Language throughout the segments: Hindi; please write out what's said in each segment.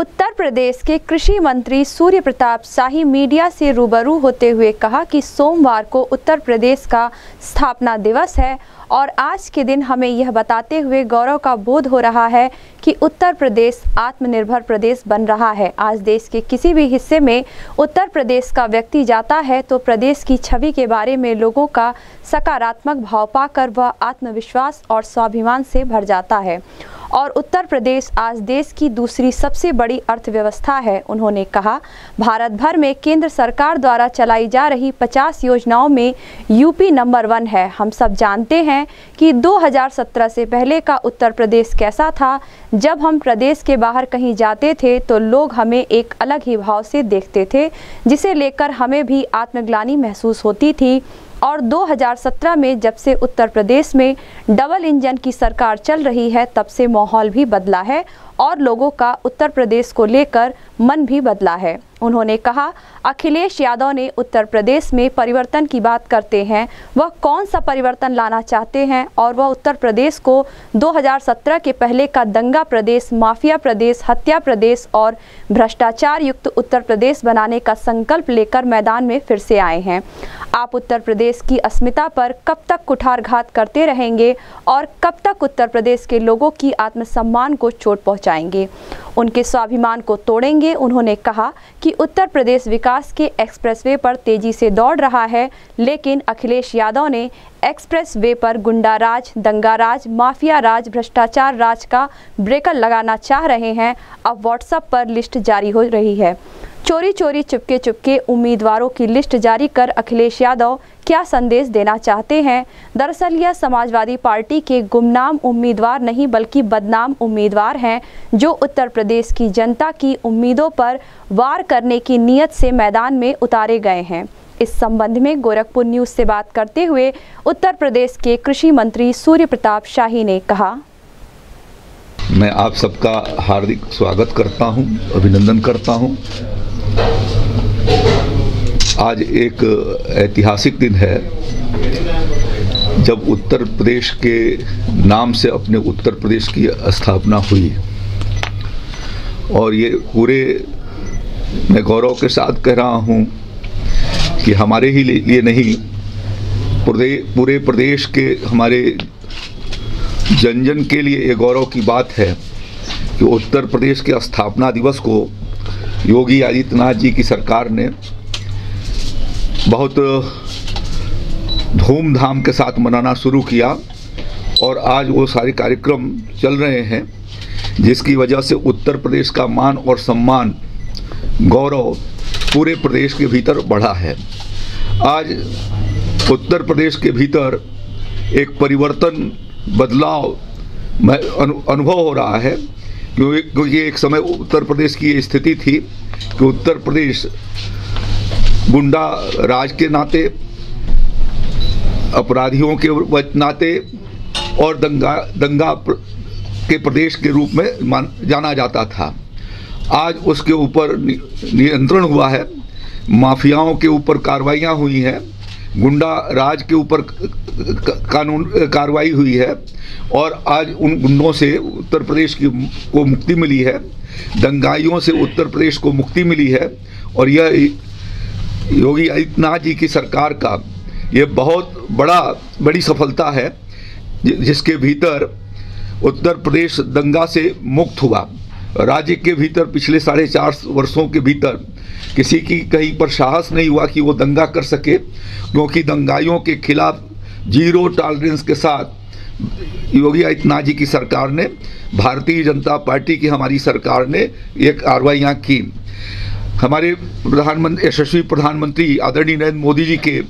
उत्तर प्रदेश के कृषि मंत्री सूर्य प्रताप शाही मीडिया से रूबरू होते हुए कहा कि सोमवार को उत्तर प्रदेश का स्थापना दिवस है और आज के दिन हमें यह बताते हुए गौरव का बोध हो रहा है कि उत्तर प्रदेश आत्मनिर्भर प्रदेश बन रहा है। आज देश के किसी भी हिस्से में उत्तर प्रदेश का व्यक्ति जाता है तो प्रदेश की छवि के बारे में लोगों का सकारात्मक भाव पाकर वह आत्मविश्वास और स्वाभिमान से भर जाता है और उत्तर प्रदेश आज देश की दूसरी सबसे बड़ी अर्थव्यवस्था है। उन्होंने कहा, भारत भर में केंद्र सरकार द्वारा चलाई जा रही 50 योजनाओं में यूपी नंबर 1 है। हम सब जानते हैं कि 2017 से पहले का उत्तर प्रदेश कैसा था। जब हम प्रदेश के बाहर कहीं जाते थे तो लोग हमें एक अलग ही भाव से देखते थे, जिसे लेकर हमें भी आत्मग्लानि महसूस होती थी। और 2017 में जब से उत्तर प्रदेश में डबल इंजन की सरकार चल रही है तब से माहौल भी बदला है और लोगों का उत्तर प्रदेश को लेकर मन भी बदला है। उन्होंने कहा, अखिलेश यादव ने उत्तर प्रदेश में परिवर्तन की बात करते हैं, वह कौन सा परिवर्तन लाना चाहते हैं और वह उत्तर प्रदेश को 2017 के पहले का दंगा प्रदेश, माफिया प्रदेश, हत्या प्रदेश और भ्रष्टाचार युक्त उत्तर प्रदेश बनाने का संकल्प लेकर मैदान में फिर से आए हैं। आप उत्तर प्रदेश की अस्मिता पर कब तक कुठारघात करते रहेंगे और कब तक उत्तर प्रदेश के लोगों की आत्मसम्मान को चोट पहुंचाएंगे, उनके स्वाभिमान को तोड़ेंगे। उन्होंने कहा कि उत्तर प्रदेश विकास के एक्सप्रेसवे पर तेजी से दौड़ रहा है, लेकिन अखिलेश यादव ने एक्सप्रेसवे पर गुंडा राज, दंगा राज, माफिया राज, भ्रष्टाचार राज का ब्रेकर लगाना चाह रहे हैं। अब व्हाट्सएप पर लिस्ट जारी हो रही है। चोरी चोरी चुपके चुपके उम्मीदवारों की लिस्ट जारी कर अखिलेश यादव क्या संदेश देना चाहते हैं? दरअसल यह समाजवादी पार्टी के गुमनाम उम्मीदवार नहीं बल्कि बदनाम उम्मीदवार हैं, जो उत्तर प्रदेश की जनता की उम्मीदों पर वार करने की नीयत से मैदान में उतारे गए हैं। इस संबंध में गोरखपुर न्यूज से बात करते हुए उत्तर प्रदेश के कृषि मंत्री सूर्य प्रताप शाही ने कहा, मैं आप सबका हार्दिक स्वागत करता हूं, अभिनंदन करता हूं। आज एक ऐतिहासिक दिन है जब उत्तर प्रदेश के नाम से अपने उत्तर प्रदेश की स्थापना हुई और ये पूरे मैं गौरव के साथ कह रहा हूँ कि हमारे ही लिए नहीं, पूरे प्रदेश के हमारे जन जन के लिए ये गौरव की बात है कि उत्तर प्रदेश के स्थापना दिवस को योगी आदित्यनाथ जी की सरकार ने बहुत धूमधाम के साथ मनाना शुरू किया और आज वो सारे कार्यक्रम चल रहे हैं, जिसकी वजह से उत्तर प्रदेश का मान और सम्मान, गौरव पूरे प्रदेश के भीतर बढ़ा है। आज उत्तर प्रदेश के भीतर एक परिवर्तन, बदलाव अनुभव हो रहा है, क्योंकि एक समय उत्तर प्रदेश की ये स्थिति थी कि उत्तर प्रदेश गुंडा राज के नाते, अपराधियों के नाते और दंगा के प्रदेश के रूप में जाना जाता था। आज उसके ऊपर नियंत्रण हुआ है, माफियाओं के ऊपर कार्रवाइयाँ हुई हैं, गुंडा राज के ऊपर कार्रवाई हुई है और आज उन गुंडों से उत्तर प्रदेश को मुक्ति मिली है, दंगाइयों से उत्तर प्रदेश को मुक्ति मिली है। और यह योगी आदित्यनाथ जी की सरकार का ये बहुत बड़ी सफलता है, जिसके भीतर उत्तर प्रदेश दंगा से मुक्त हुआ। राज्य के भीतर पिछले 4.5 वर्षों के भीतर किसी की कहीं पर साहस नहीं हुआ कि वो दंगा कर सके, क्योंकि दंगाइयों के खिलाफ जीरो टॉलरेंस के साथ योगी आदित्यनाथ जी की सरकार ने, भारतीय जनता पार्टी की हमारी सरकार ने ये कार्रवाइयाँ की। हमारे प्रधानमंत्री, यशस्वी प्रधानमंत्री आदरणीय नरेंद्र मोदी जी के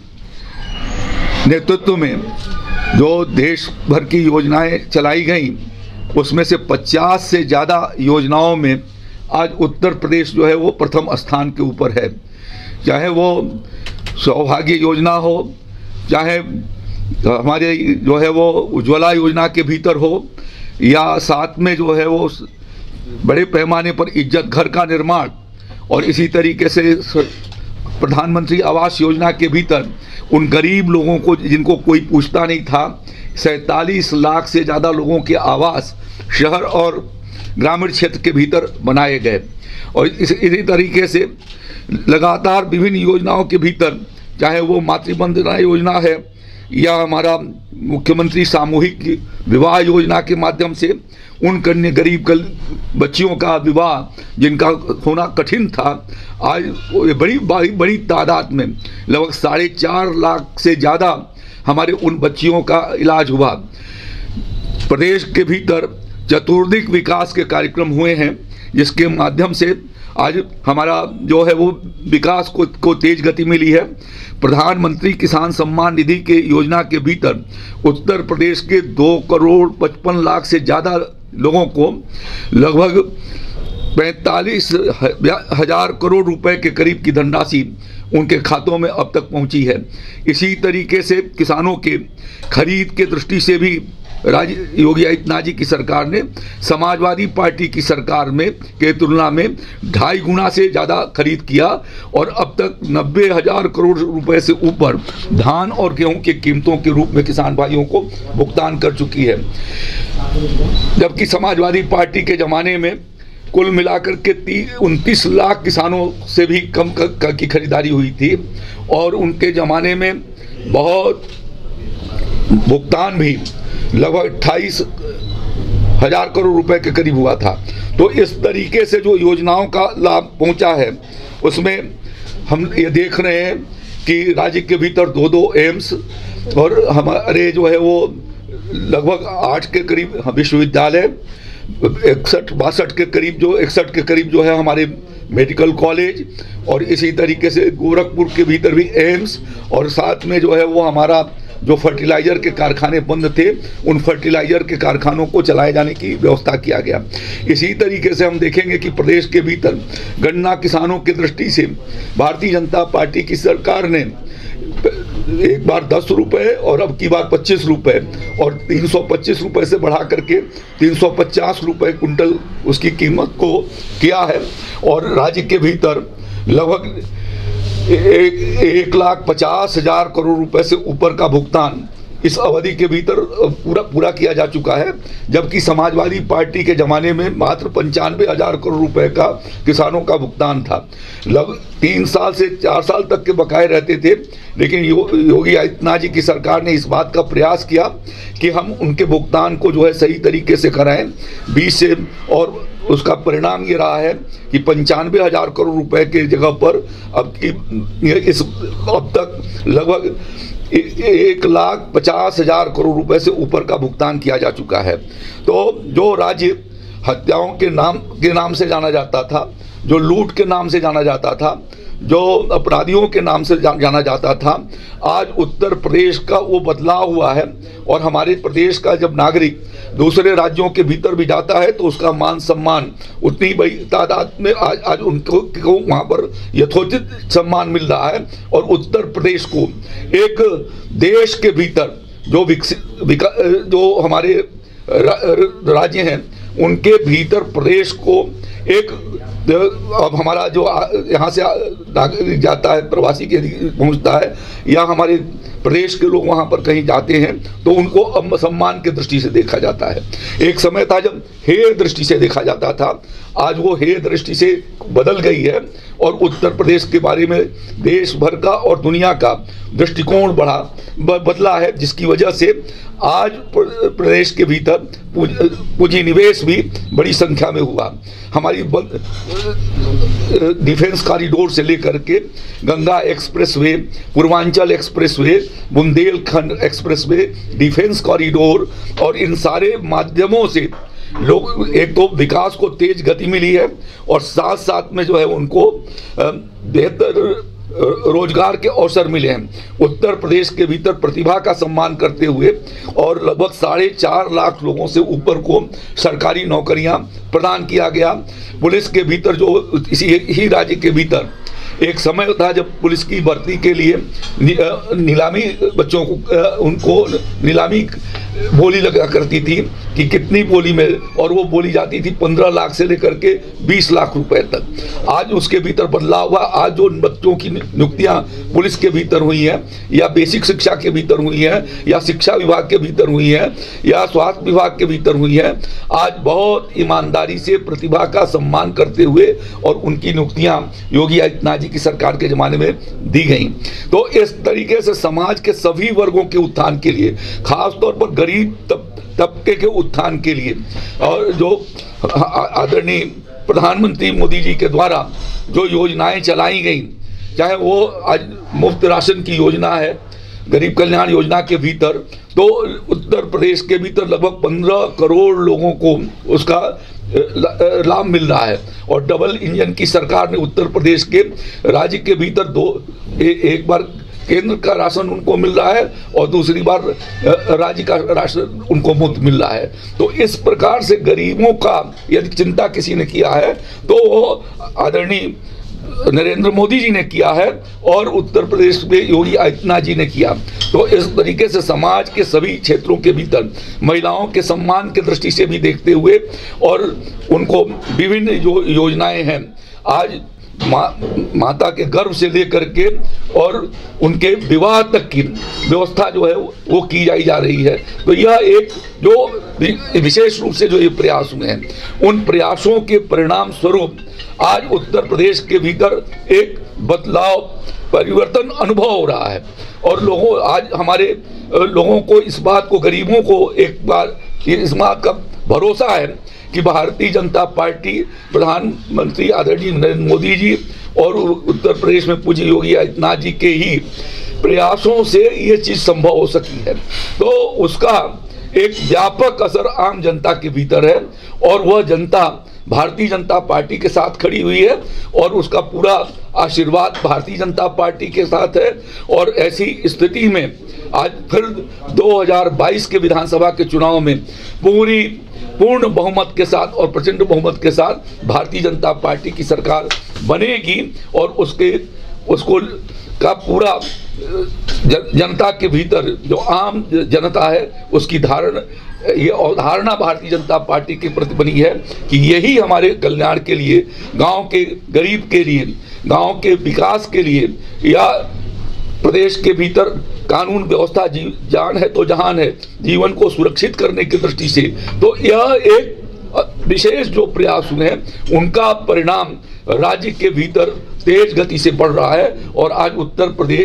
नेतृत्व में जो देश भर की योजनाएं चलाई गई, उसमें से 50 से ज़्यादा योजनाओं में आज उत्तर प्रदेश जो है वो प्रथम स्थान के ऊपर है। चाहे वो सौभाग्य योजना हो, चाहे हमारे जो है वो उज्ज्वला योजना के भीतर हो, या साथ में जो है वो बड़े पैमाने पर इज्जत घर का निर्माण, और इसी तरीके से प्रधानमंत्री आवास योजना के भीतर उन गरीब लोगों को जिनको कोई पूछता नहीं था, 47 लाख से ज़्यादा लोगों के आवास शहर और ग्रामीण क्षेत्र के भीतर बनाए गए। और इसी तरीके से लगातार विभिन्न योजनाओं के भीतर, चाहे वो मातृवंदना योजना है या हमारा मुख्यमंत्री सामूहिक विवाह योजना के माध्यम से उन कन्या गरीब बच्चियों का विवाह जिनका होना कठिन था, आज बड़ी तादाद में लगभग 4.5 लाख से ज़्यादा हमारे उन बच्चियों का इलाज हुआ। प्रदेश के भीतर चतुर्दिक विकास के कार्यक्रम हुए हैं, जिसके माध्यम से आज हमारा जो है वो विकास को तेज गति मिली है। प्रधानमंत्री किसान सम्मान निधि के योजना के भीतर उत्तर प्रदेश के 2,55,00,000 से ज़्यादा लोगों को लगभग 45,000 करोड़ रुपए के करीब की धनराशि उनके खातों में अब तक पहुंची है। इसी तरीके से किसानों के खरीद के दृष्टि से भी योगी आदित्यनाथ जी की सरकार ने समाजवादी पार्टी की सरकार में के तुलना में 2.5 गुना से ज़्यादा खरीद किया और अब तक 90,000 करोड़ रुपए से ऊपर धान और गेहूं की कीमतों के रूप में किसान भाइयों को भुगतान कर चुकी है। जबकि समाजवादी पार्टी के ज़माने में कुल मिलाकर के 29 लाख किसानों से भी कम की खरीदारी हुई थी और उनके ज़माने में बहुत भुगतान भी लगभग 28,000 करोड़ रुपए के करीब हुआ था। तो इस तरीके से जो योजनाओं का लाभ पहुंचा है उसमें हम ये देख रहे हैं कि राज्य के भीतर 2 एम्स और हमारे जो है वो लगभग 8 के करीब विश्वविद्यालय, 61 के करीब जो है हमारे मेडिकल कॉलेज और इसी तरीके से गोरखपुर के भीतर भी एम्स और साथ में जो है वो हमारा जो फर्टिलाइज़र के कारखाने बंद थे उन फर्टिलाइज़र के कारखानों को चलाए जाने की व्यवस्था किया गया। इसी तरीके से हम देखेंगे कि प्रदेश के भीतर गन्ना किसानों की दृष्टि से भारतीय जनता पार्टी की सरकार ने एक बार 10 रुपये और अब की बार 25 रुपये और 325 रुपये से बढ़ा करके 350 रुपये कुंटल उसकी कीमत को किया है और राज्य के भीतर लगभग 1,50,000 करोड़ रुपए से ऊपर का भुगतान इस अवधि के भीतर पूरा किया जा चुका है। जबकि समाजवादी पार्टी के ज़माने में मात्र 95,000 करोड़ रुपए का किसानों का भुगतान था। लगभग 3 साल से 4 साल तक के बकाये रहते थे, लेकिन योगी आदित्यनाथ जी की सरकार ने इस बात का प्रयास किया कि हम उनके भुगतान को जो है सही तरीके से कराएं 20 से, और उसका परिणाम ये रहा है कि 95,000 करोड़ रुपए के जगह पर अब तक लगभग 1,50,000 करोड़ रुपए से ऊपर का भुगतान किया जा चुका है। तो जो राज्य हत्याओं के नाम से जाना जाता था, जो लूट के नाम से जाना जाता था, जो अपराधियों के नाम से जाना जाता था, आज उत्तर प्रदेश का वो बदलाव हुआ है और हमारे प्रदेश का जब नागरिक दूसरे राज्यों के भीतर भी जाता है तो उसका मान सम्मान उतनी बड़ी तादाद में आज उनको वहाँ पर यथोचित सम्मान मिल रहा है। और उत्तर प्रदेश को एक देश के भीतर जो हमारे राज्य हैं उनके भीतर प्रदेश को एक, अब हमारा जो यहाँ से नागरिक जाता है, प्रवासी के पहुँचता है या हमारे प्रदेश के लोग वहाँ पर कहीं जाते हैं तो उनको सम्मान की दृष्टि से देखा जाता है। एक समय था जब हेय दृष्टि से देखा जाता था, आज वो हेय दृष्टि से बदल गई है और उत्तर प्रदेश के बारे में देश भर का और दुनिया का दृष्टिकोण बदला है, जिसकी वजह से आज प्रदेश के भीतर पूंजी निवेश भी बड़ी संख्या में हुआ। हमारी डिफेंस कॉरिडोर से लेकर के Ganga expressway, Purvanchal expressway, Bundelkhand expressway, defence corridor और इन सारे माध्यमों से लोग एक तो विकास को तेज गति मिली है और साथ साथ में जो है उनको बेहतर रोजगार के अवसर मिले हैं। उत्तर प्रदेश के भीतर प्रतिभा का सम्मान करते हुए और लगभग 4.5 लाख लोगों से ऊपर को सरकारी नौकरियां प्रदान किया गया। पुलिस के भीतर जो इसी ही राज्य के भीतर एक समय था जब पुलिस की भर्ती के लिए नीलामी बच्चों को उनको नीलामी बोली लगा करती थी कि कितनी बोली में, और वो बोली जाती थी 15 लाख से लेकर के 20 लाख रुपए तक। आज उसके भीतर बदलाव हुआ। आज जो बच्चों की नियुक्तियां पुलिस के भीतर हुई हैं, या बेसिक शिक्षा के भीतर हुई हैं, या शिक्षा विभाग के भीतर हुई हैं, या स्वास्थ्य विभाग के भीतर हुई हैं, आज बहुत ईमानदारी से प्रतिभा का सम्मान करते हुए और उनकी नियुक्तियां योगी आदित्यनाथ जी की सरकार के ज़माने में दी गई। तो इस तरीके से समाज के सभी वर्गों के उत्थान के लिए, खासतौर पर गरीब तबके के उत्थान के लिए, और जो आदरणीय प्रधानमंत्री मोदी जी के द्वारा जो योजनाएं चलाई गई, चाहे वो आज मुफ्त राशन की योजना है, गरीब कल्याण योजना के भीतर, तो उत्तर प्रदेश के भीतर लगभग 15 करोड़ लोगों को उसका लाभ मिल रहा है। और डबल इंजन की सरकार ने उत्तर प्रदेश के राज्य के भीतर एक बार केंद्र का राशन उनको मिल रहा है और दूसरी बार राज्य का राशन उनको मुफ्त मिल रहा है। तो इस प्रकार से गरीबों का यदि चिंता किसी ने किया है तो वो आदरणीय नरेंद्र मोदी जी ने किया है, और उत्तर प्रदेश में योगी आदित्यनाथ जी ने किया। तो इस तरीके से समाज के सभी क्षेत्रों के भीतर महिलाओं के सम्मान की दृष्टि से भी देखते हुए, और उनको विभिन्न जो योजनाएं हैं, आज माता के गर्भ से लेकर के और उनके विवाह तक की व्यवस्था जो है वो की जा रही है। तो यह एक जो विशेष रूप से जो ये प्रयास हुए हैं, उन प्रयासों के परिणाम स्वरूप आज उत्तर प्रदेश के भीतर एक बदलाव, परिवर्तन अनुभव हो रहा है। और आज हमारे लोगों को इस बात को, गरीबों को एक बार इस बात का भरोसा है कि भारतीय जनता पार्टी, प्रधानमंत्री आदरणीय नरेंद्र मोदी जी और उत्तर प्रदेश में पूज्य योगी आदित्यनाथ जी के ही प्रयासों से ये चीज़ संभव हो सकी है। तो उसका एक व्यापक असर आम जनता के भीतर है, और वह जनता भारतीय जनता पार्टी के साथ खड़ी हुई है, और उसका पूरा आशीर्वाद भारतीय जनता पार्टी के साथ है। और ऐसी स्थिति में आज फिर 2022 के विधानसभा के चुनाव में पूर्ण बहुमत के साथ और प्रचंड बहुमत के साथ भारतीय जनता पार्टी की सरकार बनेगी, और उसको का पूरा जनता के भीतर जो आम जनता है उसकी ये अवधारणा भारतीय जनता पार्टी के प्रति बनी है कि यही हमारे कल्याण के लिए, गांव के गरीब के लिए, गांव के विकास के लिए, या प्रदेश के भीतर कानून व्यवस्था जान है तो जहान है, जीवन को सुरक्षित करने की दृष्टि से, तो यह एक विशेष जो प्रयास हुए हैं उनका परिणाम राज्य के भीतर तेज गति से बढ़ रहा है। और आज उत्तर प्रदेश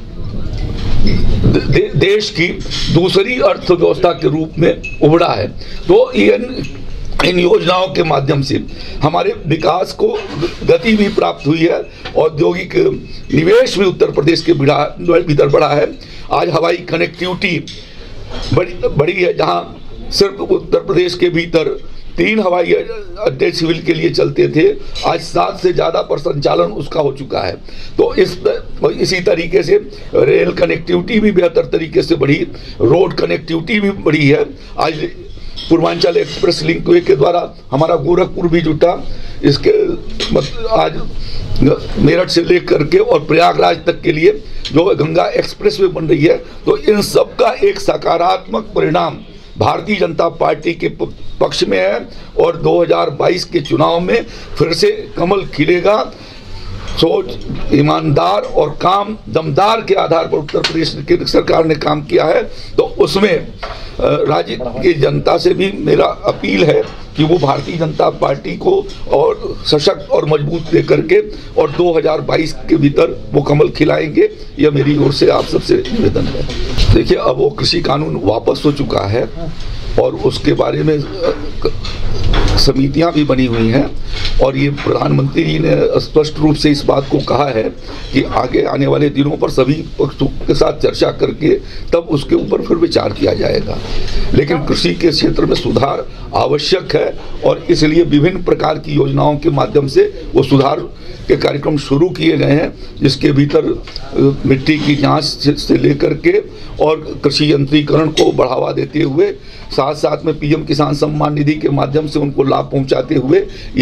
देश की दूसरी अर्थव्यवस्था के रूप में उभरा है। तो इन योजनाओं के माध्यम से हमारे विकास को गति भी प्राप्त हुई है, औद्योगिक निवेश भी उत्तर प्रदेश के भीतर बढ़ा है। आज हवाई कनेक्टिविटी बड़ी है, जहां सिर्फ उत्तर प्रदेश के भीतर 3 हवाई अड्डे सिविल के लिए चलते थे, आज 7 से ज़्यादा पर संचालन उसका हो चुका है। तो इसी तरीके से रेल कनेक्टिविटी भी बेहतर तरीके से बढ़ी, रोड कनेक्टिविटी भी बढ़ी है। आज पूर्वांचल एक्सप्रेस लिंकवे के द्वारा हमारा गोरखपुर भी जुटा, इसके आज मेरठ से लेकर के और प्रयागराज तक के लिए जो गंगा एक्सप्रेस वे बन रही है। तो इन सब का एक सकारात्मक परिणाम भारतीय जनता पार्टी के पक्ष में है, और 2022 के चुनाव में फिर से कमल खिलेगा। सोच, ईमानदार और काम दमदार के आधार पर उत्तर प्रदेश की सरकार ने काम किया है। तो उसमें राज्य की जनता से भी मेरा अपील है कि वो भारतीय जनता पार्टी को और सशक्त और मजबूत लेकर के और 2022 के भीतर वो कमल खिलाएंगे। यह मेरी ओर से आप सबसे निवेदन है। देखिए, अब वो कृषि कानून वापस हो चुका है और उसके बारे में समितियां भी बनी हुई हैं, और ये प्रधानमंत्री जी ने स्पष्ट रूप से इस बात को कहा है कि आगे आने वाले दिनों पर सभी पक्षों के साथ चर्चा करके तब उसके ऊपर फिर विचार किया जाएगा। लेकिन कृषि के क्षेत्र में सुधार आवश्यक है, और इसलिए विभिन्न प्रकार की योजनाओं के माध्यम से वो सुधार के कार्यक्रम शुरू किए गए हैं, जिसके भीतर मिट्टी की जांच से लेकर के और कृषि यंत्रीकरण को बढ़ावा देते हुए, साथ साथ में पीएम किसान सम्मान निधि के माध्यम से उनको लाभ पहुंचाते हुए ये उनको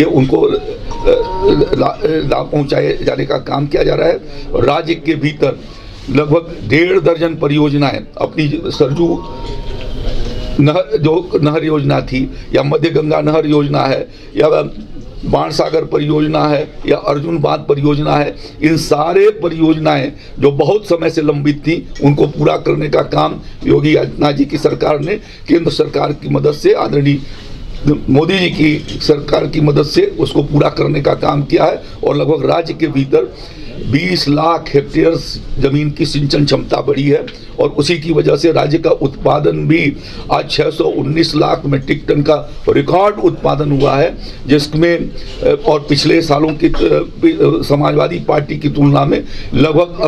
लाभ पहुंचाए जाने का काम किया जा रहा है। और राज्य के भीतर लगभग 1.5 दर्जन परियोजनाएं अपनी सरजू नहर योजना थी, या मध्य गंगा नहर योजना है, या बाणसागर परियोजना है, या अर्जुन बांध परियोजना है, इन सारे परियोजनाएं जो बहुत समय से लंबित थी उनको पूरा करने का काम योगी आदित्यनाथ जी की सरकार ने केंद्र सरकार की मदद से, आदरणीय मोदी जी की सरकार की मदद से उसको पूरा करने का काम किया है। और लगभग राज्य के भीतर 20 लाख हेक्टेयर जमीन की सिंचन क्षमता बढ़ी है, और उसी की वजह से राज्य का उत्पादन भी आज 619 लाख मीट्रिक टन का रिकॉर्ड उत्पादन हुआ है, जिसमें और पिछले सालों की समाजवादी पार्टी की तुलना में लगभग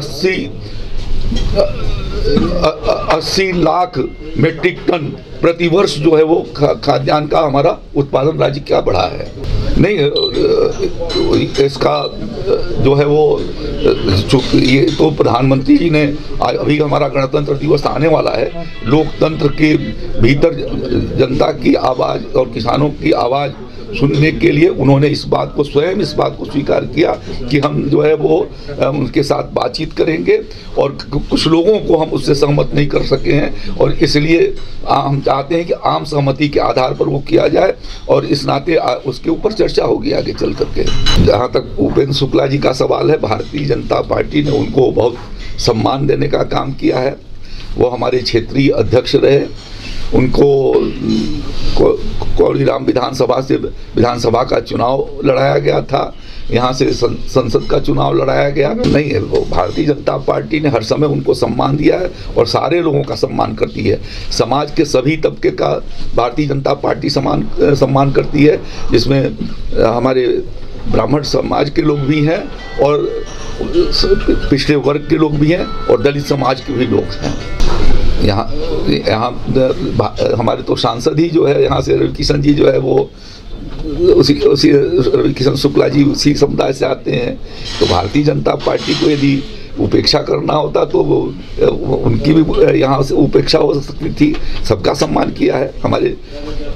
80 लाख मीट्रिक टन प्रतिवर्ष जो है वो खाद्यान्न का हमारा उत्पादन राज्य क्या बढ़ा है। नहीं, इसका जो है वो ये तो प्रधानमंत्री जी ने, अभी हमारा गणतंत्र दिवस आने वाला है, लोकतंत्र के भीतर जनता की आवाज़ और किसानों की आवाज़ सुनने के लिए उन्होंने इस बात को स्वीकार किया कि हम जो है वो उनके साथ बातचीत करेंगे, और कुछ लोगों को हम उससे सहमत नहीं कर सके हैं, और इसलिए हम चाहते हैं कि आम सहमति के आधार पर वो किया जाए, और इस नाते उसके ऊपर चर्चा होगी आगे चल करके। जहाँ तक उपेंद्र शुक्ला जी का सवाल है, भारतीय जनता पार्टी ने उनको बहुत सम्मान देने का काम किया है। वो हमारे क्षेत्रीय अध्यक्ष रहे, उनको कौड़ीराम विधानसभा का चुनाव लड़ाया गया था, यहाँ से संसद का चुनाव लड़ाया गया। नहीं है, वो भारतीय जनता पार्टी ने हर समय उनको सम्मान दिया है और सारे लोगों का सम्मान करती है। समाज के सभी तबके का भारतीय जनता पार्टी सम्मान करती है, जिसमें हमारे ब्राह्मण समाज के लोग भी हैं, और पिछड़े वर्ग के लोग भी हैं, और दलित समाज के भी लोग हैं। यहाँ हमारे तो सांसद ही जो है यहाँ से रवि किशन जी जो है वो उसी रवि किशन शुक्ला जी उसी समुदाय से आते हैं। तो भारतीय जनता पार्टी को यदि उपेक्षा करना होता तो वो उनकी भी यहाँ से उपेक्षा हो सकती थी। सबका सम्मान किया है। हमारे